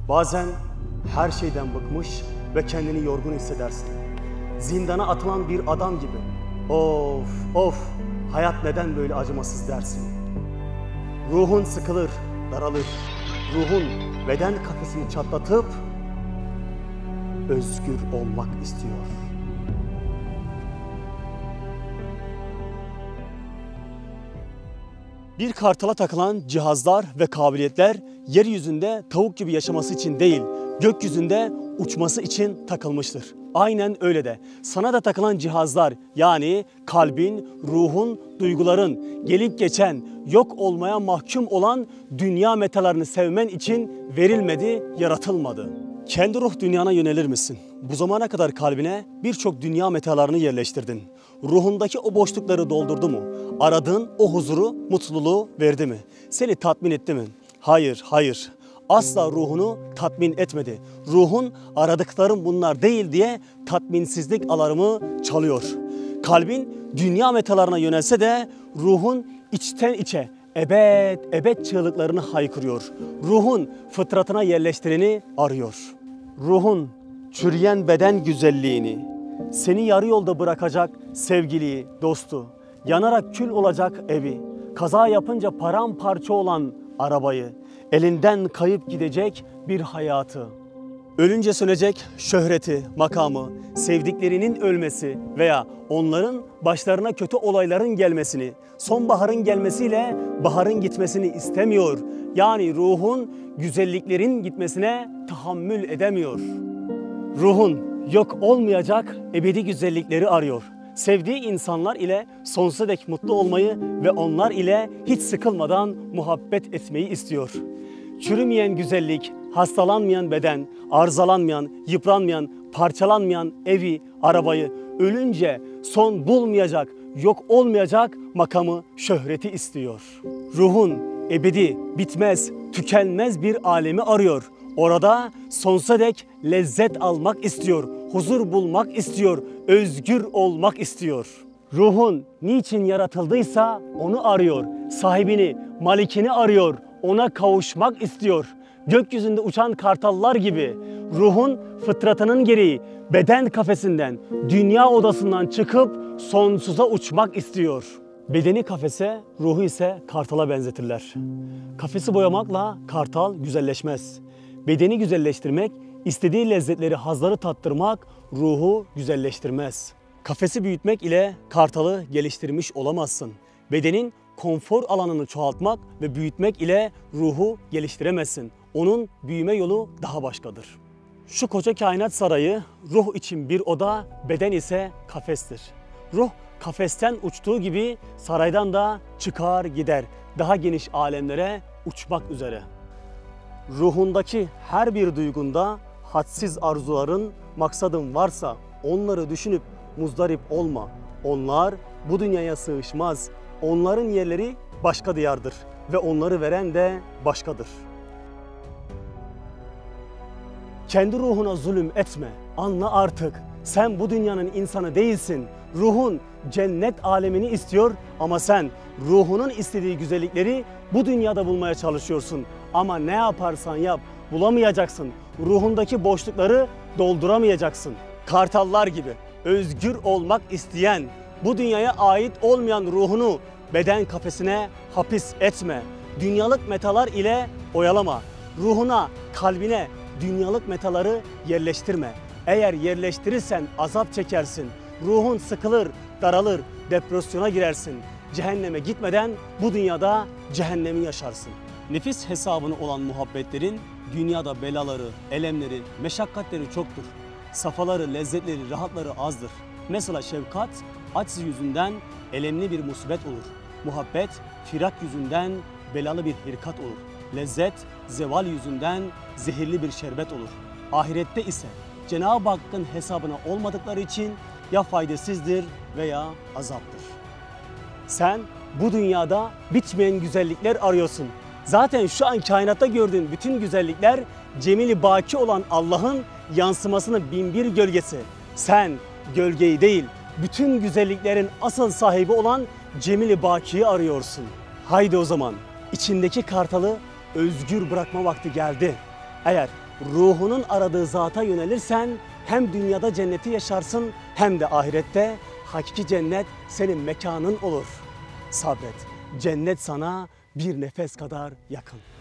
Bazen her şeyden bıkmış ve kendini yorgun hissedersin. Zindana atılan bir adam gibi. Of of, hayat neden böyle acımasız dersin. Ruhun sıkılır, daralır. Ruhun beden kafesini çatlatıp özgür olmak istiyor. Bir kartala takılan cihazlar ve kabiliyetler yeryüzünde tavuk gibi yaşaması için değil, gökyüzünde uçması için takılmıştır. Aynen öyle de sana da takılan cihazlar, yani kalbin, ruhun, duyguların gelip geçen, yok olmaya mahkum olan dünya metalarını sevmen için verilmedi, yaratılmadı. Kendi ruh dünyana yönelir misin? Bu zamana kadar kalbine birçok dünya metalarını yerleştirdin. Ruhundaki o boşlukları doldurdu mu? Aradığın o huzuru, mutluluğu verdi mi? Seni tatmin etti mi? Hayır, hayır. Asla ruhunu tatmin etmedi. Ruhun aradıklarım bunlar değil diye tatminsizlik alarmı çalıyor. Kalbin dünya metalarına yönelse de ruhun içten içe ebed çığlıklarını haykırıyor. Ruhun fıtratına yerleştireni arıyor. Ruhun çürüyen beden güzelliğini, seni yarı yolda bırakacak sevgiliyi, dostu, yanarak kül olacak evi, kaza yapınca paramparça olan arabayı, elinden kayıp gidecek bir hayatı, ölünce sönecek şöhreti, makamı, sevdiklerinin ölmesi veya onların başlarına kötü olayların gelmesini, sonbaharın gelmesiyle baharın gitmesini istemiyor. Yani ruhun güzelliklerin gitmesine tahammül edemiyor. Ruhun yok olmayacak ebedi güzellikleri arıyor. Sevdiği insanlar ile sonsuza dek mutlu olmayı ve onlar ile hiç sıkılmadan muhabbet etmeyi istiyor. Çürümeyen güzellik, hastalanmayan beden, arızalanmayan, yıpranmayan, parçalanmayan evi, arabayı, ölünce son bulmayacak, yok olmayacak makamı, şöhreti istiyor. Ruhun ebedi, bitmez, tükenmez bir alemi arıyor. Orada sonsuza dek lezzet almak istiyor, huzur bulmak istiyor, özgür olmak istiyor. Ruhun niçin yaratıldıysa onu arıyor, sahibini, malikini arıyor, ona kavuşmak istiyor. Gökyüzünde uçan kartallar gibi ruhun fıtratının gereği beden kafesinden, dünya odasından çıkıp sonsuza uçmak istiyor. Bedeni kafese, ruhu ise kartala benzetirler. Kafesi boyamakla kartal güzelleşmez. Bedeni güzelleştirmek, istediği lezzetleri, hazları tattırmak ruhu güzelleştirmez. Kafesi büyütmek ile kartalı geliştirmiş olamazsın. Bedenin konfor alanını çoğaltmak ve büyütmek ile ruhu geliştiremezsin. Onun büyüme yolu daha başkadır. Şu koca kainat sarayı ruh için bir oda, beden ise kafestir. Ruh kafesten uçtuğu gibi saraydan da çıkar gider. Daha geniş alemlere uçmak üzere. Ruhundaki her bir duygunda hadsiz arzuların, maksadın varsa onları düşünüp muzdarip olma. Onlar bu dünyaya sığışmaz. Onların yerleri başka diyardır ve onları veren de başkadır. Kendi ruhuna zulüm etme. Anla artık. Sen bu dünyanın insanı değilsin. Ruhun cennet alemini istiyor ama sen ruhunun istediği güzellikleri bu dünyada bulmaya çalışıyorsun. Ama ne yaparsan yap bulamayacaksın. Ruhundaki boşlukları dolduramayacaksın. Kartallar gibi özgür olmak isteyen, bu dünyaya ait olmayan ruhunu beden kafesine hapis etme. Dünyalık metalar ile oyalama. Ruhuna, kalbine dünyalık metaları yerleştirme. Eğer yerleştirirsen azap çekersin. Ruhun sıkılır, daralır, depresyona girersin. Cehenneme gitmeden bu dünyada cehennemi yaşarsın. Nefis hesabına olan muhabbetlerin dünyada belaları, elemleri, meşakkatleri çoktur. Safaları, lezzetleri, rahatları azdır. Mesela şefkat, acz yüzünden elemli bir musibet olur. Muhabbet, firak yüzünden belalı bir hirkat olur. Lezzet, zeval yüzünden zehirli bir şerbet olur. Ahirette ise Cenab-ı Hakk'ın hesabına olmadıkları için ya faydasızdır veya azaptır. Sen bu dünyada bitmeyen güzellikler arıyorsun. Zaten şu an kainatta gördüğün bütün güzellikler cemili baki olan Allah'ın yansımasının binbir gölgesi. Sen gölgeyi değil, bütün güzelliklerin asıl sahibi olan cemili bakiyi arıyorsun. Haydi o zaman içindeki kartalı özgür bırakma vakti geldi. Eğer ruhunun aradığı zata yönelirsen hem dünyada cenneti yaşarsın hem de ahirette hakiki cennet senin mekanın olur. Sabret, cennet sana bir nefes kadar yakın.